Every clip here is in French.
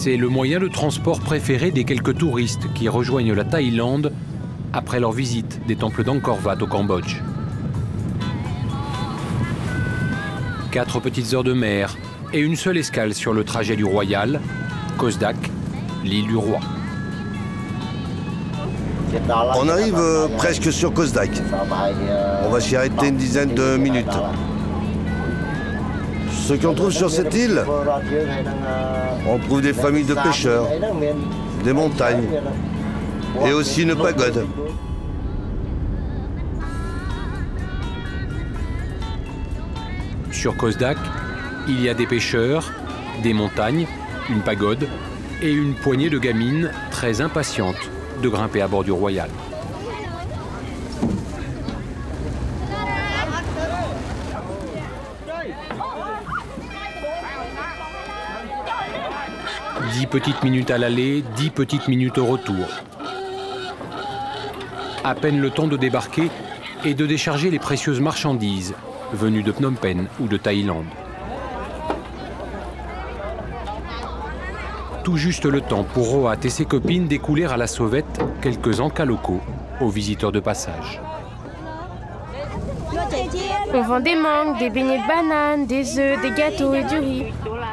C'est le moyen de transport préféré des quelques touristes qui rejoignent la Thaïlande après leur visite des temples d'Angkor Wat au Cambodge. 4 petites heures de mer et une seule escale sur le trajet du Royal, Kosdak, l'île du roi. On arrive presque sur Kosdak. On va s'y arrêter une dizaine de minutes. Ce qu'on trouve sur cette île, on trouve des familles de pêcheurs, des montagnes et aussi une pagode. Sur Kosdak, il y a des pêcheurs, des montagnes, une pagode et une poignée de gamines très impatientes de grimper à bord du Royal. « 10 petites minutes à l'aller, 10 petites minutes au retour. À peine le temps de débarquer et de décharger les précieuses marchandises venues de Phnom Penh ou de Thaïlande. Tout juste le temps pour Roat et ses copines d'écouler à la sauvette quelques encas locaux aux visiteurs de passage. On vend des mangues, des beignets de bananes, des œufs, des gâteaux et du riz.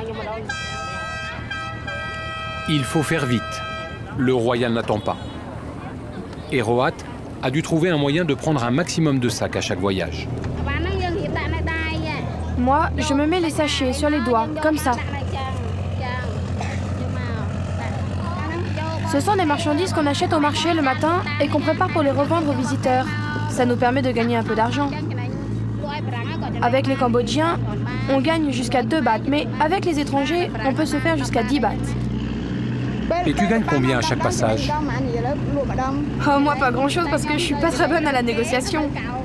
Il faut faire vite. Le Royal n'attend pas. Et Roat a dû trouver un moyen de prendre un maximum de sacs à chaque voyage. Moi, je me mets les sachets sur les doigts, comme ça. Ce sont des marchandises qu'on achète au marché le matin et qu'on prépare pour les revendre aux visiteurs. Ça nous permet de gagner un peu d'argent. Avec les Cambodgiens, on gagne jusqu'à 2 bahts, mais avec les étrangers, on peut se faire jusqu'à 10 bahts. Et tu gagnes combien à chaque passage? Oh, moi, pas grand-chose parce que je suis pas très bonne à la négociation.